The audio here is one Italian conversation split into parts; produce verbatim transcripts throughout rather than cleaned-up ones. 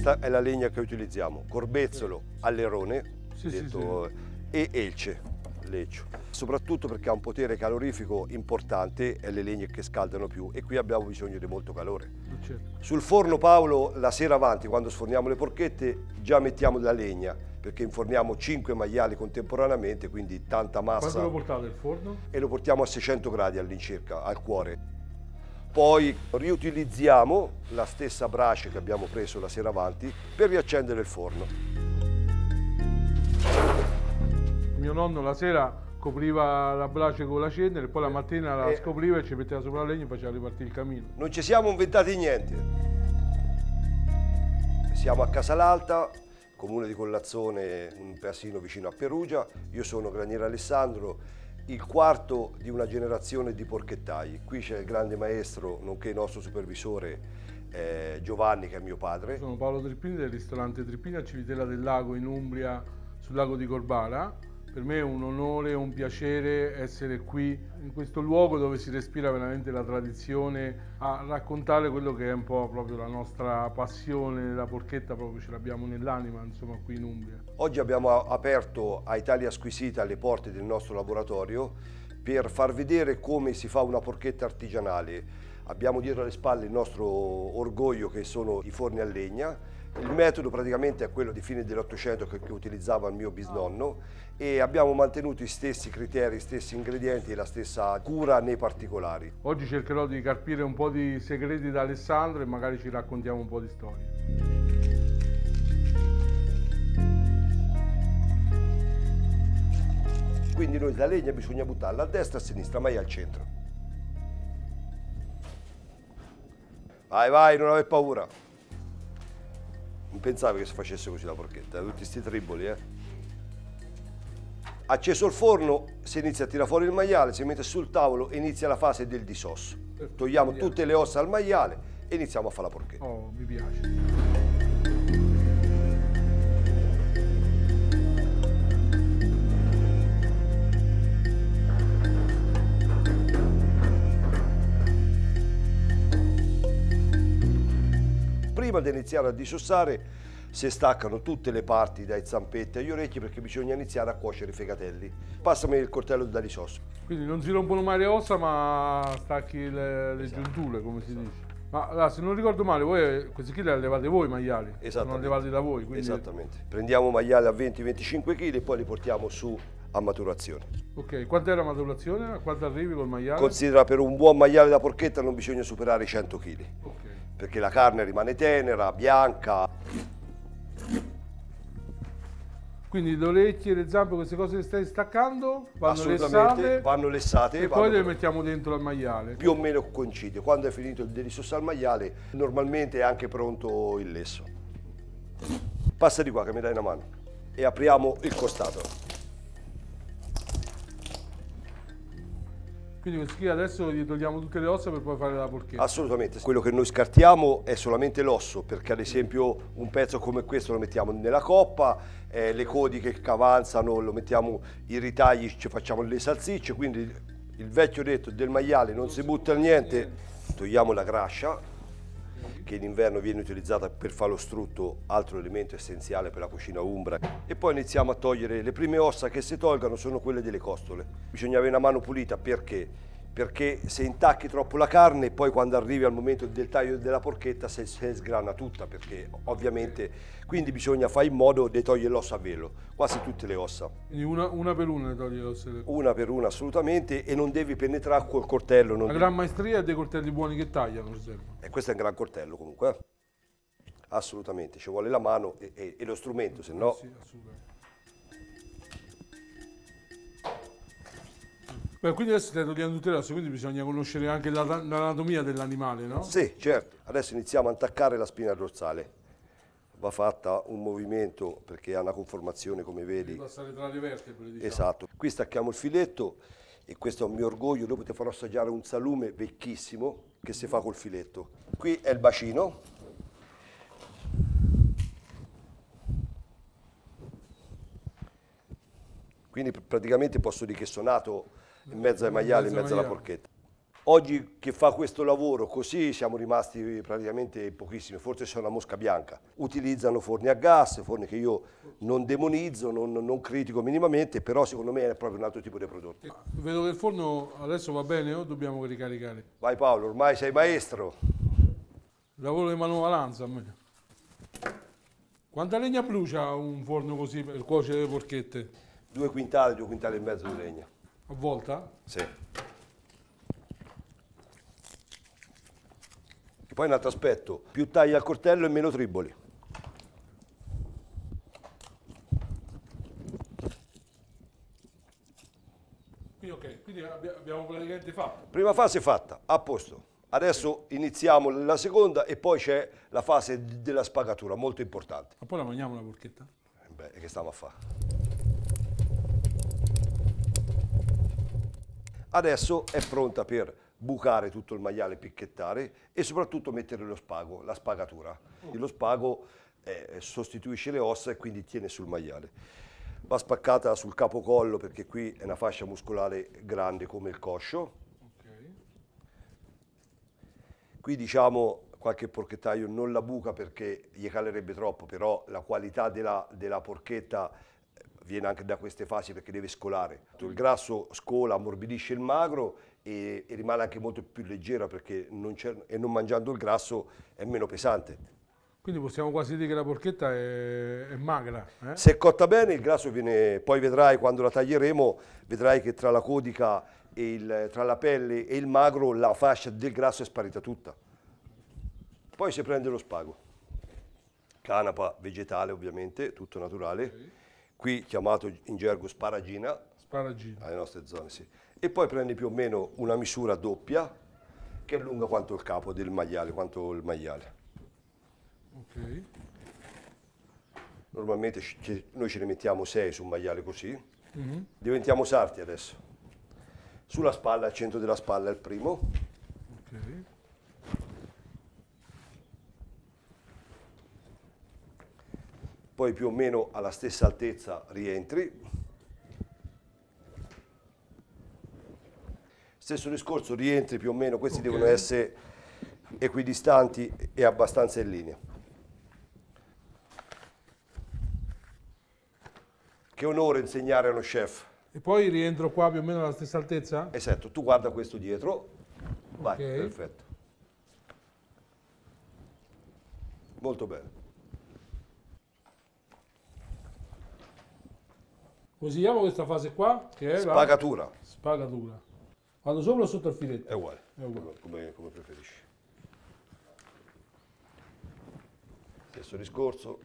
Questa è la legna che utilizziamo, Corbezzolo, Allerone, Sì, detto, sì, e Elce, Leccio. Soprattutto perché ha un potere calorifico importante e le legne che scaldano più e qui abbiamo bisogno di molto calore. certo. Sul forno, Paolo, la sera avanti, quando sforniamo le porchette, già mettiamo la legna, perché inforniamo cinque maiali contemporaneamente, quindi tanta massa. Quanto lo portate il forno? E lo portiamo a seicento gradi all'incirca, al cuore. Poi riutilizziamo la stessa brace che abbiamo preso la sera avanti per riaccendere il forno. Mio nonno la sera copriva la brace con la cenere e poi la mattina la Eh. scopriva e ci metteva sopra la legna e faceva ripartire il camino. Non ci siamo inventati niente. Siamo a Casalalta, comune di Collazzone, un paesino vicino a Perugia. Io sono Graniere Alessandro, il quarto di una generazione di porchettai. Qui c'è il grande maestro, nonché il nostro supervisore eh, Giovanni, che è mio padre. Sono Paolo Trippini del ristorante Trippini a Civitella del Lago in Umbria, sul lago di Corbara. Per me è un onore e un piacere essere qui, in questo luogo dove si respira veramente la tradizione, a raccontare quello che è un po' proprio la nostra passione, la porchetta proprio ce l'abbiamo nell'anima, insomma, qui in Umbria. Oggi abbiamo aperto a Italia Squisita le porte del nostro laboratorio per far vedere come si fa una porchetta artigianale. Abbiamo dietro alle spalle il nostro orgoglio, che sono i forni a legna. Il metodo praticamente è quello di fine dell'Ottocento che, che utilizzava il mio bisnonno e abbiamo mantenuto gli stessi criteri, gli stessi ingredienti e la stessa cura nei particolari. Oggi cercherò di carpire un po' di segreti da Alessandro e magari ci raccontiamo un po' di storie. Quindi noi la legna bisogna buttarla a destra e a sinistra, mai al centro. Vai, vai, non aver paura. Non pensavo che si facesse così la porchetta, tutti sti triboli, eh. Acceso il forno, si inizia a tirare fuori il maiale, si mette sul tavolo e inizia la fase del disosso. Togliamo tutte le ossa al maiale e iniziamo a fare la porchetta. Oh, mi piace. Prima di iniziare a disossare si staccano tutte le parti dai zampetti agli orecchi perché bisogna iniziare a cuocere i fegatelli. Passami il coltello da disosso. Quindi non si rompono mai le ossa ma stacchi le, le Esatto. giunture, come si dice. Ma allora, se non ricordo male, voi questi qui li allevate voi i maiali? Sono allevati da voi, quindi... Esattamente. Prendiamo maiali a venti venticinque chili e poi li portiamo su a maturazione. Ok, quant'è la maturazione? A quanto arrivi col maiale? Considera, per un buon maiale da porchetta non bisogna superare i cento chili. Ok. Perché la carne rimane tenera, bianca. Quindi le orecchie e le zampe, queste cose che stai staccando, vanno Assolutamente, lessate, vanno lessate e vanno poi le mettiamo dentro al maiale. più o meno coincide. Quando è finito il delisosso al maiale, normalmente è anche pronto il lesso. Passa di qua che mi dai una mano e apriamo il costato. Quindi questi qui adesso gli togliamo tutte le ossa per poi fare la porchetta. Assolutamente. Quello che noi scartiamo è solamente l'osso, perché ad esempio un pezzo come questo lo mettiamo nella coppa, eh, le codi che avanzano lo mettiamo, i ritagli ci facciamo le salsicce, quindi il vecchio detto del maiale non si butta niente. Togliamo la grascia, che in inverno viene utilizzata per fare lo strutto, altro elemento essenziale per la cucina umbra, e poi iniziamo a togliere. Le prime ossa che si tolgono sono quelle delle costole. Bisogna avere una mano pulita, perché? Perché se intacchi troppo la carne, poi quando arrivi al momento del taglio della porchetta si, si sgrana tutta, perché ovviamente, quindi bisogna fare in modo di togliere l'osso a velo, quasi tutte le ossa. Quindi una, una per una le togli le ossa. Una per una assolutamente, e non devi penetrare col coltello. Non La devi... gran maestria è dei coltelli buoni che tagliano, per esempio. E questo è un gran coltello comunque, eh? Assolutamente, ci vuole la mano e, e, e lo strumento, se no... Sì, assolutamente. Beh, quindi adesso stai togliendo tutte le ossa, quindi bisogna conoscere anche la- l'anatomia dell'animale, no? Sì, certo. Adesso iniziamo a intaccare la spina dorsale. Va fatta un movimento perché ha una conformazione, come vedi. Passare tra le vertebre, diciamo. Esatto. Qui stacchiamo il filetto e questo è un mio orgoglio. Dopo ti farò assaggiare un salume vecchissimo che si fa col filetto. Qui è il bacino. Quindi praticamente posso dire che sono nato in mezzo ai maiali, in mezzo alla porchetta. Oggi che fa questo lavoro così siamo rimasti praticamente pochissimi, forse c'è una mosca bianca. Utilizzano forni a gas, forni che io non demonizzo, non, non critico minimamente, però secondo me è proprio un altro tipo di prodotto. Vedo che il forno adesso va bene o dobbiamo ricaricare? Vai Paolo, ormai sei maestro. Lavoro di manovalanza a me. Quanta legna brucia un forno così per cuocere le porchette? Due quintali, due quintali e mezzo di legna. A volta? Sì. E poi un altro aspetto, più tagli al coltello e meno triboli. Quindi ok, quindi abbiamo praticamente fatto. Prima fase fatta, a posto. Adesso iniziamo la seconda e poi c'è la fase della spagatura, molto importante. Ma poi la mangiamo la porchetta? Beh, che stiamo a fare? Adesso è pronta per bucare tutto il maiale, picchettare e soprattutto mettere lo spago, la spagatura. Oh. Lo spago eh, sostituisce le ossa e quindi tiene sul maiale. Va spaccata sul capocollo perché qui è una fascia muscolare grande come il coscio. Okay. Qui diciamo qualche porchettaio non la buca perché gli calerebbe troppo, però la qualità della, della porchetta viene anche da queste fasi perché deve scolare. Il grasso scola, ammorbidisce il magro e, e rimane anche molto più leggera perché non e non mangiando il grasso è meno pesante. Quindi possiamo quasi dire che la porchetta è, è magra. Eh? Se è cotta bene il grasso viene, poi vedrai quando la taglieremo, vedrai che tra la codica, e il, tra la pelle e il magro la fascia del grasso è sparita tutta. Poi si prende lo spago, canapa vegetale ovviamente, tutto naturale. Okay. Qui chiamato in gergo sparagina, sparagina, alle nostre zone, sì. E poi prendi più o meno una misura doppia che è lunga quanto il capo del maiale, quanto il maiale. Ok. Normalmente noi ce ne mettiamo sei su un maiale così. Mm-hmm. Diventiamo sarti adesso. Sulla spalla, al centro della spalla è il primo. Ok. Poi più o meno alla stessa altezza rientri. Stesso discorso, rientri più o meno, questi okay. devono essere equidistanti e abbastanza in linea. Che onore insegnare a uno chef. E poi rientro qua più o meno alla stessa altezza? Esatto, tu guarda questo dietro, vai, okay. Perfetto. Molto bene. Usiamo questa fase qua che è spagatura. La spagatura. Vado sopra o sotto il filetto? È uguale, è uguale. Come, come preferisci. Stesso discorso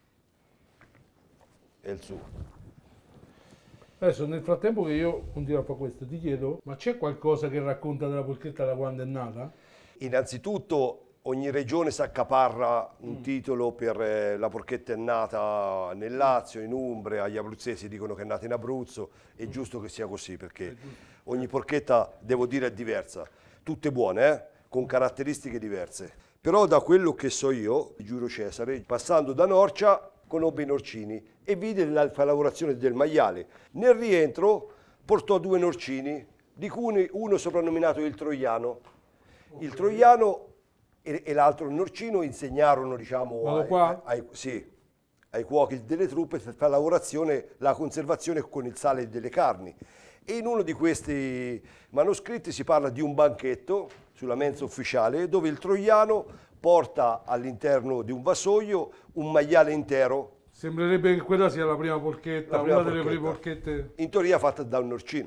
e il suo. Adesso nel frattempo che io continuo a fare questo ti chiedo, ma c'è qualcosa che racconta della porchetta da quando è nata? Innanzitutto ogni regione si accaparra un mm. titolo per eh, la porchetta è nata nel Lazio, in Umbria, gli abruzzesi dicono che è nata in Abruzzo, è mm. giusto che sia così perché ogni porchetta, devo dire, è diversa, tutte buone, eh? Con caratteristiche diverse. Però da quello che so io, Giulio Cesare, passando da Norcia, conobbe i norcini e vide la lavorazione del maiale. Nel rientro portò due norcini, di cui uno soprannominato il Troiano. Okay. Il Troiano e, e l'altro norcino insegnarono, diciamo, ai, qua? Ai, sì, ai cuochi delle truppe per la lavorazione, la conservazione con il sale delle carni. E in uno di questi manoscritti si parla di un banchetto sulla mensa ufficiale dove il Troiano porta all'interno di un vassoio un maiale intero. Sembrerebbe che quella sia la prima porchetta, la prima una porchetta. delle prime porchette. In teoria fatta da un norcino.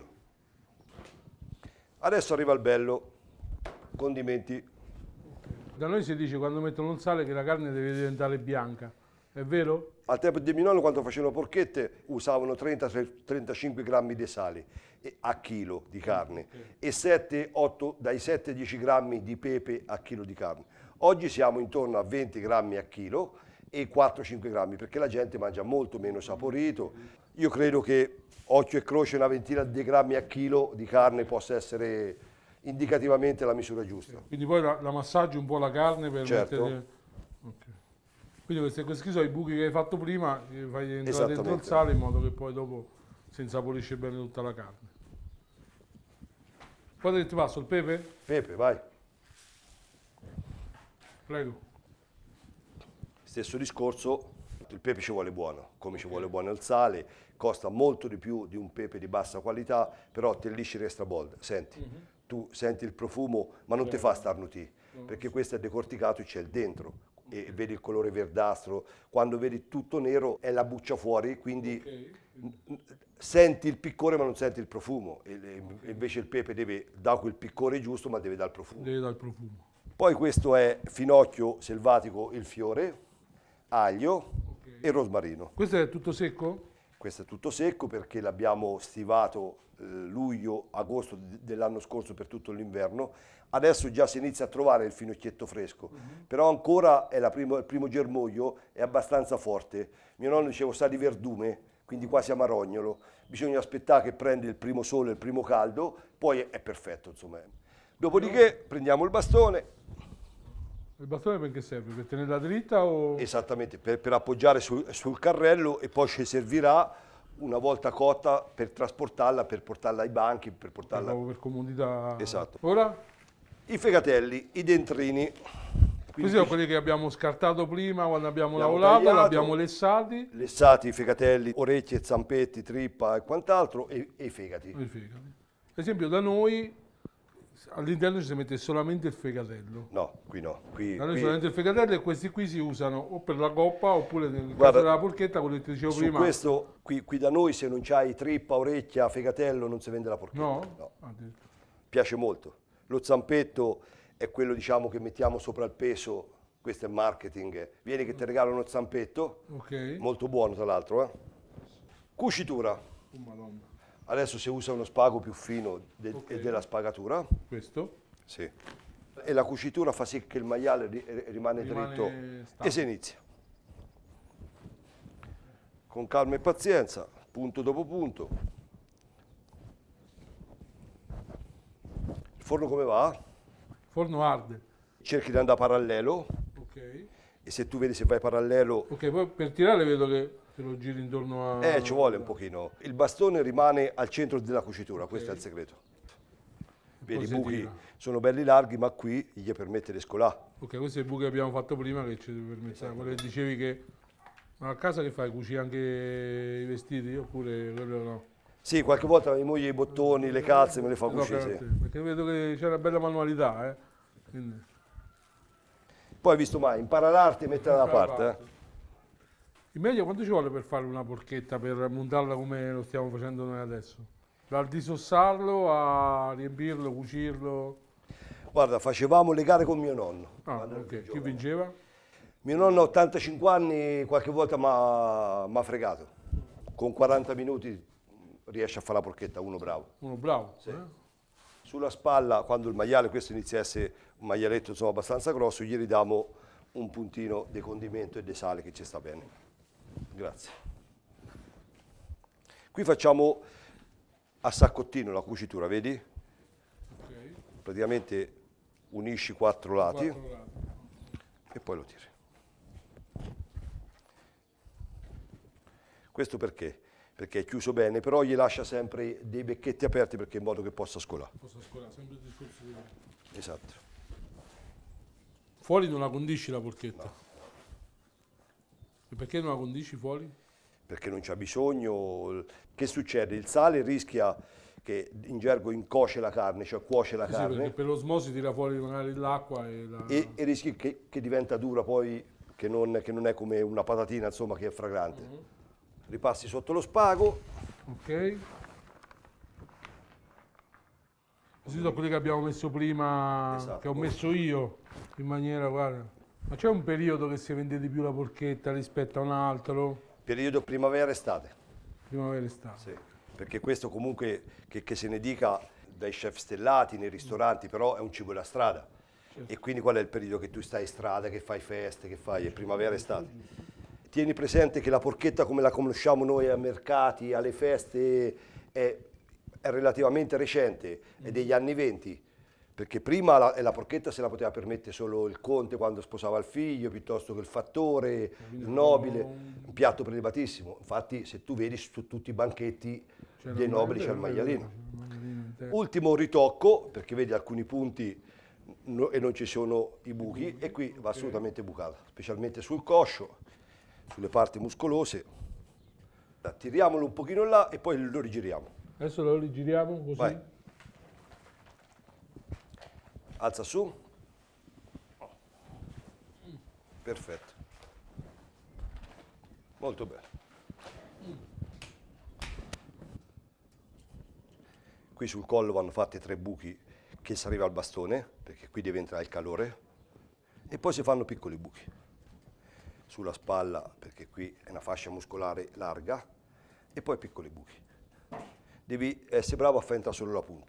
Adesso arriva il bello, condimenti. Da noi si dice quando mettono il sale che la carne deve diventare bianca, è vero? Al tempo di mio nonno quando facevano porchette usavano trenta trentacinque grammi di sale a chilo di carne okay. e sette otto, dai sette ai dieci grammi di pepe a chilo di carne. Oggi siamo intorno a venti grammi a chilo e quattro cinque grammi perché la gente mangia molto meno saporito. Io credo che occhio e croce una ventina di grammi a chilo di carne possa essere indicativamente la misura giusta. Quindi poi la, la massaggi un po' la carne per certo. mettere... Okay. Quindi questi, questi sono i buchi che hai fatto prima, che fai entrare dentro il sale in modo che poi dopo si insaporisce bene tutta la carne. Poi che ti passo il pepe? Pepe, vai. Prego. Stesso discorso, il pepe ci vuole buono, come ci vuole buono il sale, costa molto di più di un pepe di bassa qualità, però te lisci extra bold. Senti, uh-huh. tu senti il profumo, ma non ti fa starnutì, no. Perché questo è decorticato e c'è il dentro. Okay. E vedi il colore verdastro, quando vedi tutto nero è la buccia fuori, quindi okay. senti il piccore ma non senti il profumo, e, okay. invece il pepe deve dare quel piccore giusto ma deve dare il profumo. Deve dare il profumo. Poi questo è finocchio selvatico, il fiore, aglio okay. e rosmarino. Questo è tutto secco? Questo è tutto secco perché l'abbiamo stivato eh, luglio, agosto dell'anno scorso per tutto l'inverno. Adesso già si inizia a trovare il finocchietto fresco, uh-huh. però ancora è la primo, il primo germoglio, è abbastanza forte. Mio nonno diceva sa di verdume, quindi quasi amarognolo. Bisogna aspettare che prende il primo sole, il primo caldo, poi è, è perfetto, insomma. Dopodiché no. prendiamo il bastone. Il bastone perché serve? Per tenerla dritta o...? Esattamente, per, per appoggiare sul, sul carrello, e poi ci servirà una volta cotta per trasportarla, per portarla ai banchi, per portarla... Per, per comodità... Esatto. Ora? I fegatelli, i dentrini. Questi sono quelli che abbiamo scartato prima quando abbiamo, abbiamo lavorato, l'abbiamo lessati. Lessati, i fegatelli, orecchie, zampetti, trippa e quant'altro, e, e i fegati. E i fegati. Per esempio da noi all'interno ci si mette solamente il fegatello. No, qui no. Qui, da noi qui... solamente il fegatello, e questi qui si usano o per la coppa oppure nel Guarda, caso della porchetta, quello che ti dicevo su prima. Questo, qui, qui da noi se non c'hai trippa, orecchia, fegatello non si vende la porchetta. No? no. Piace molto. Lo zampetto è quello, diciamo, che mettiamo sopra il peso, questo è marketing. Vieni che ti regalo uno zampetto, okay. molto buono tra l'altro. Eh? Cucitura. Oh, Madonna. Adesso si usa uno spago più fino de okay. e della spagatura. Questo? Sì. E la cucitura fa sì che il maiale ri rimane, rimane dritto stabile. E si inizia. Con calma e pazienza, punto dopo punto. Il forno come va? Il forno arde. Cerchi di andare parallelo. Ok. E se tu vedi se vai parallelo... Ok, poi per tirare vedo che te lo giri intorno a... Eh, ci vuole un pochino. Il bastone rimane al centro della cucitura, okay. questo è il segreto. Vedi, i buchi tira. sono belli larghi, ma qui gli permette di scolare. Ok, questo è il buco che abbiamo fatto prima che ci permette. Quello che dicevi che... Ma a casa che fai? Cuci anche i vestiti oppure quello no? Sì, qualche volta mia moglie i bottoni, le calze me le fa no, cucire. Sì. Perché vedo che c'è una bella manualità, eh. Quindi... Poi hai visto mai, impara l'arte e metterla da parte. parte. Eh. In media quanto ci vuole per fare una porchetta, per montarla come lo stiamo facendo noi adesso? Dal disossarlo a riempirlo, cucirlo? Guarda, facevamo le gare con mio nonno. Ah, ok. Chi vinceva? Mio nonno a ottantacinque anni qualche volta mi ha fregato. Con quaranta minuti riesce a fare la porchetta, uno bravo. Uno bravo? Sì. Eh? Sulla spalla, quando il maiale, questo inizia a essere un maialetto insomma, abbastanza grosso, gli ridiamo un puntino di condimento e di sale che ci sta bene. Grazie. Qui facciamo a saccottino la cucitura, vedi? Okay. Praticamente unisci quattro lati, quattro lati e poi lo tiri. Questo perché? Perché è chiuso bene, però gli lascia sempre dei becchetti aperti perché in modo che possa scolare. Possa scolare, sempre il discorso di... Esatto. Fuori non la condisci la porchetta? No. E perché non la condisci fuori? Perché non c'ha bisogno. Che succede? Il sale rischia che in gergo incosce la carne, cioè cuoce la sì, carne. Sì, perché per l'osmosi tira fuori magari l'acqua e la... E, e rischi che, che diventa dura poi, che non, che non è come una patatina, insomma, che è fragrante. Uh-huh. Ripassi sotto lo spago. Ok. Questi sono quelli che abbiamo messo prima, esatto. Che ho messo io, in maniera, guarda. Ma c'è un periodo che si vende di più la porchetta rispetto a un altro? Periodo primavera-estate. Primavera-estate. Sì, perché questo comunque, che, che se ne dica dai chef stellati, nei ristoranti, però è un cibo da strada. Certo. E quindi qual è il periodo che tu stai in strada, che fai feste, che fai? È primavera-estate. Tieni presente che la porchetta come la conosciamo noi ai mercati, alle feste, è, è relativamente recente, è degli anni venti, perché prima la, la porchetta se la poteva permettere solo il conte quando sposava il figlio, piuttosto che il fattore, il nobile, un piatto prelevatissimo. Infatti se tu vedi su tutti i banchetti dei nobili c'è il maialino. Ultimo ritocco, perché vedi alcuni punti no, e non ci sono i buchi, e qui va assolutamente bucata, specialmente sul coscio, sulle parti muscolose. Tiriamolo un pochino là e poi lo rigiriamo. Adesso lo rigiriamo così. Vai. Alza su. Perfetto. Molto bene. Qui sul collo vanno fatti tre buchi che si arriva al bastone, perché qui deve entrare il calore, e poi si fanno piccoli buchi. Sulla spalla, perché qui è una fascia muscolare larga, e poi piccoli buchi. Devi essere bravo a far entrare solo la punta.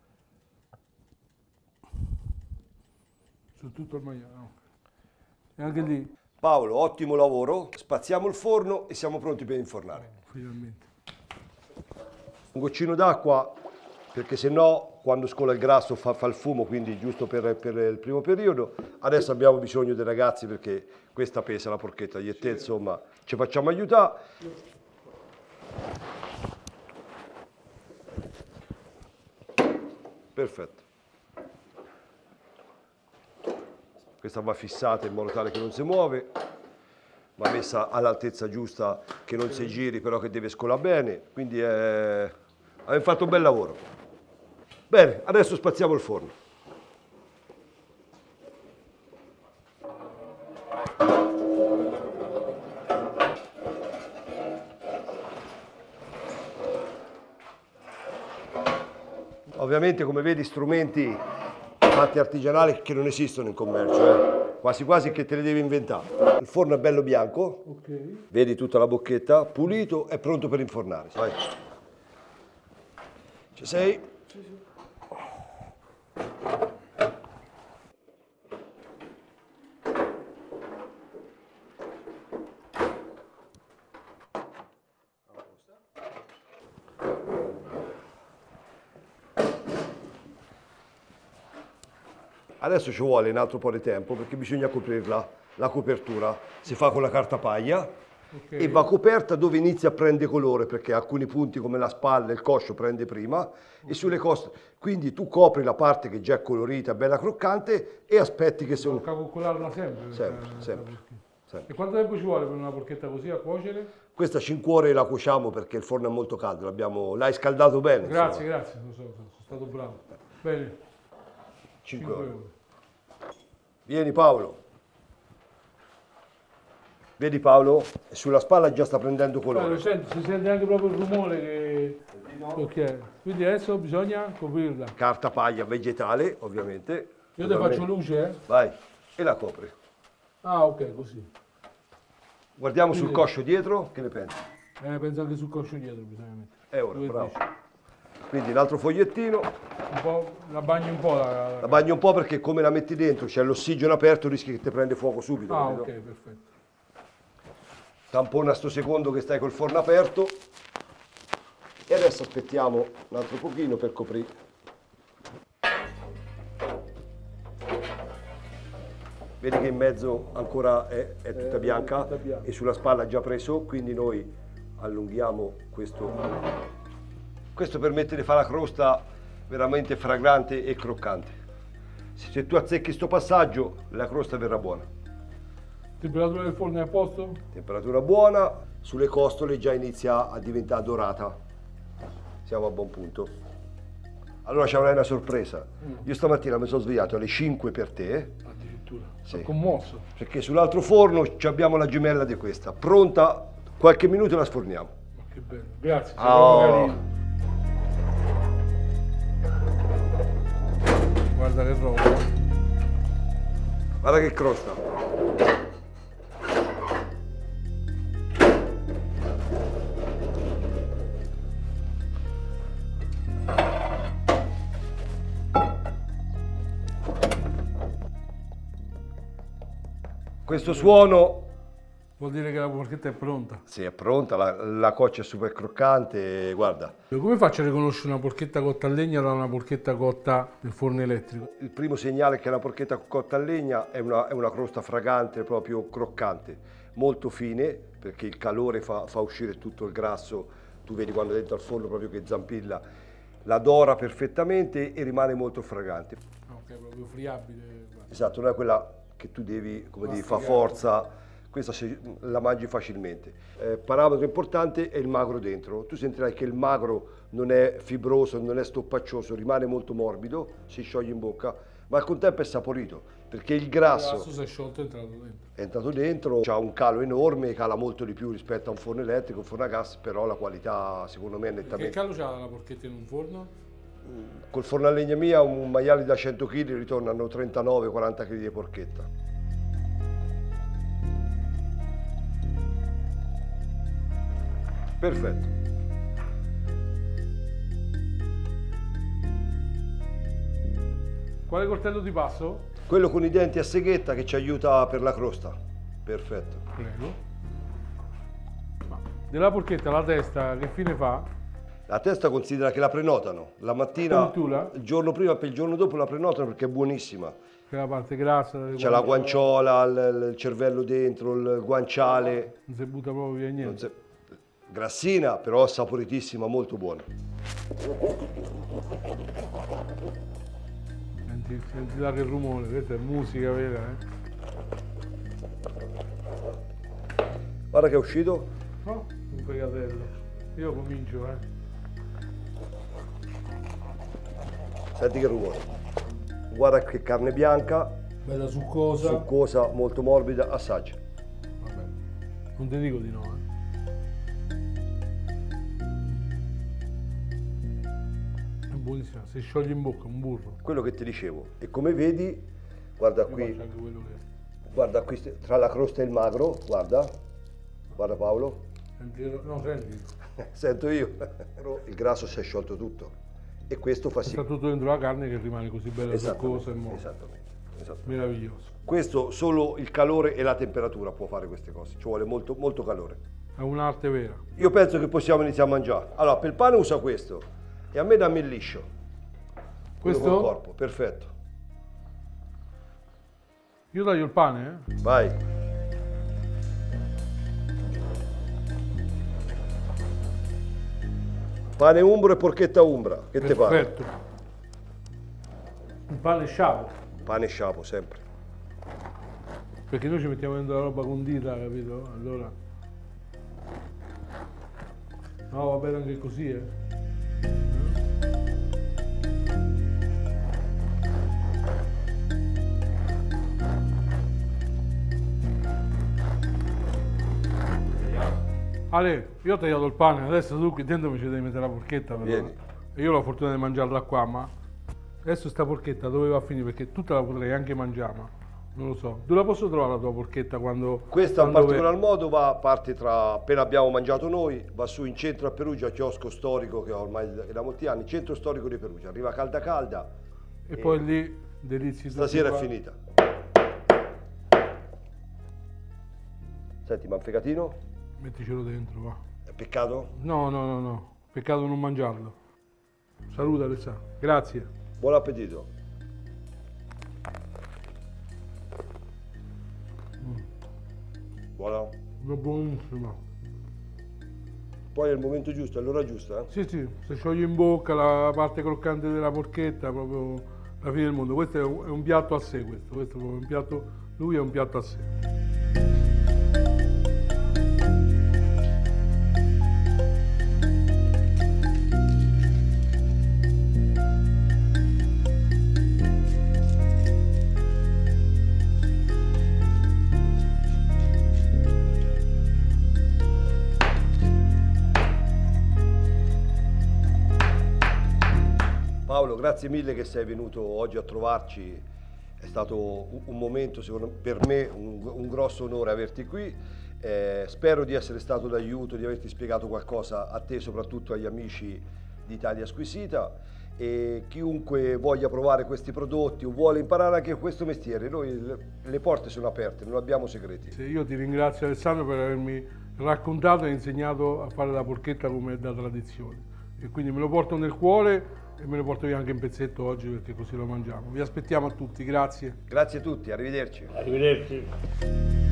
Su tutto il maiale. E anche lì. Paolo, ottimo lavoro. Spaziamo il forno e siamo pronti per infornare. Oh, finalmente. Un goccino d'acqua, perché se no quando scola il grasso fa, fa il fumo, quindi giusto per, per il primo periodo. Adesso abbiamo bisogno dei ragazzi perché questa pesa la porchetta di te, insomma, ci facciamo aiutare. Perfetto. Questa va fissata in modo tale che non si muove, va messa all'altezza giusta, che non si giri, però che deve scolare bene, quindi è... abbiamo fatto un bel lavoro. Bene, adesso spaziamo il forno. Ovviamente, come vedi, strumenti fatti artigianali che non esistono in commercio, eh. quasi quasi che te li devi inventare. Il forno è bello bianco, Okay. Vedi tutta la bocchetta, pulito e pronto per infornare. Vai. Ci sei? Sì, sì. Adesso ci vuole un altro po' di tempo perché bisogna coprirla, la copertura. Si fa con la carta paglia, okay, e va coperta dove inizia a prendere colore, perché alcuni punti come la spalla e il coscio prende prima, okay, e sulle coste. Quindi tu copri la parte che già è colorita, bella croccante, e aspetti che sia un... Tocca coccolarla sempre. Sempre, per, sempre, per sempre. E quanto tempo ci vuole per una porchetta così a cuocere? Questa cinque ore la cuociamo perché il forno è molto caldo, l'hai scaldato bene. Grazie, insomma. grazie, lo so, sono stato bravo. Bene. cinque ore. Vieni Paolo. Vedi Paolo? Sulla spalla già sta prendendo colore. Eh, lo sento, si sente anche proprio il rumore che... Ok, quindi adesso bisogna coprirla. Carta paglia vegetale, ovviamente. Io te faccio luce, eh? Vai, e la copri. Ah, ok, così. Guardiamo Quindi... sul coscio dietro, che ne pensi? Eh, penso anche sul coscio dietro bisogna mettere. Eh, ora, Dove bravo. dici? Quindi l'altro fogliettino. Un po', la bagni un po'. La, La bagni un po' perché come la metti dentro, c'è l'ossigeno aperto, rischi che ti prende fuoco subito. Ah, capito? ok, perfetto. Tampona sto secondo che stai col forno aperto. E adesso aspettiamo un altro pochino per coprire. Vedi che in mezzo ancora è, è tutta, eh, bianca, tutta bianca e sulla spalla ha già preso, quindi noi allunghiamo questo. Questo permette di fare la crosta veramente fragrante e croccante. Se tu azzecchi questo passaggio, la crosta verrà buona. Temperatura del forno è a posto? Temperatura buona, sulle costole già inizia a diventare dorata. Siamo a buon punto. Allora ci avrai una sorpresa. Mm. Io stamattina mi sono svegliato alle cinque per te. Addirittura. Sì. Sono commosso. Perché sull'altro forno abbiamo la gemella di questa. Pronta, qualche minuto la sforniamo. Ma che bello. Grazie, sei oh. proprio carino. Guarda che roba. Guarda che crosta. Questo suono vuol dire che la porchetta è pronta. Sì, è pronta, la, la coccia è super croccante, guarda. Come faccio a riconoscere una porchetta cotta a legna da una porchetta cotta nel forno elettrico? Il primo segnale che è una porchetta cotta a legna è una, è una crosta fragante, proprio croccante, molto fine, perché il calore fa, fa uscire tutto il grasso. Tu vedi quando è dentro al forno proprio che zampilla. la dora perfettamente e rimane molto fragante. Ok, proprio friabile. Esatto, non è quella che tu devi, come devi, fa forza, questa se, la mangi facilmente. Eh, parametro importante è il magro dentro. Tu sentirai che il magro non è fibroso, non è stoppaccioso, rimane molto morbido, si scioglie in bocca, ma al contempo è saporito, perché il grasso, il grasso si è sciolto e è entrato dentro. È entrato dentro, ha un calo enorme, cala molto di più rispetto a un forno elettrico, un forno a gas, però la qualità secondo me è nettamente... Che calo c'ha la porchetta in un forno? Col forno a legna mia un maiale da cento chili ritornano trentanove quaranta chili di porchetta. Perfetto. Quale coltello ti passo? Quello con i denti a seghetta che ci aiuta per la crosta. Perfetto. Prego. Ma della porchetta la testa che fine fa? La testa considera che la prenotano. La mattina, Addirittura? il giorno prima per il giorno dopo la prenotano perché è buonissima. Che è la parte grassa. C'è la guanciola, il, il cervello dentro, il guanciale. Non si butta proprio via niente. Si... Grassina, però saporitissima, molto buona. Senti, senti là che rumore, questa è musica vera, eh? Guarda che è uscito. No, un fregatello. Io comincio, eh. Senti che rumore. Guarda che carne bianca. Bella succosa. Succosa, molto morbida, assaggia. Vabbè, non ti dico di no, eh. È buonissima, si scioglie in bocca, un burro. Quello che ti dicevo. E come vedi, guarda Io qui. faccio anche quello che... Guarda qui, tra la crosta e il magro, guarda. Guarda Paolo. Senti, no, senti. Sento io. Il grasso si è sciolto tutto. E questo fa sì. Sta tutto dentro la carne che rimane così bella succosa e morbida. Esattamente, esattamente. Meraviglioso. Questo solo il calore e la temperatura può fare queste cose. Ci vuole molto, molto calore. È un'arte vera. Io penso che possiamo iniziare a mangiare. Allora, per il pane usa questo. E a me dammi il liscio. Quello Questo? col corpo, perfetto. Io taglio il pane, eh? Vai. Pane umbro e porchetta umbra, che te pare? Perfetto. Un pane sciapo. Pane sciapo, sempre. Perché noi ci mettiamo dentro la roba condita, capito? Allora... No, va bene anche così, eh? Ale, io ho tagliato il pane, adesso tu qui dentro mi ci devi mettere la porchetta però. Vieni. E io ho la fortuna di mangiarla qua, ma adesso sta porchetta dove va a finire? Perché tutta la potrei anche mangiare, ma non lo so. Dove la posso trovare la tua porchetta quando... Questa in quando particolar ve... modo va, parte tra, appena abbiamo mangiato noi, va su in centro a Perugia, chiosco storico che ho ormai da molti anni, centro storico di Perugia, arriva calda calda. E, e poi lì delizi. Stasera è finita. Senti, manfegatino? Metticelo dentro, va. È peccato? No, no, no, no. Peccato non mangiarlo. Saluta Alessandro. Grazie. Buon appetito. Mm. Buona. È buonissima. Poi è il momento giusto, è l'ora giusta. Eh? Sì, sì, si scioglie in bocca la parte croccante della porchetta, proprio la fine del mondo. Questo è un, è un piatto a sé, questo. Questo è proprio un piatto, lui è un piatto a sé. Paolo, grazie mille che sei venuto oggi a trovarci, è stato un, un momento secondo me, per me un, un grosso onore averti qui, eh, spero di essere stato d'aiuto, di averti spiegato qualcosa a te, soprattutto agli amici di Italia Squisita, e chiunque voglia provare questi prodotti o vuole imparare anche questo mestiere, noi le, le porte sono aperte, non abbiamo segreti. Sì, io ti ringrazio Alessandro per avermi raccontato e insegnato a fare la porchetta come da tradizione, e quindi me lo porto nel cuore e me lo porto via anche in pezzetto oggi perché così lo mangiamo. Vi aspettiamo a tutti, grazie. Grazie a tutti, arrivederci. Arrivederci.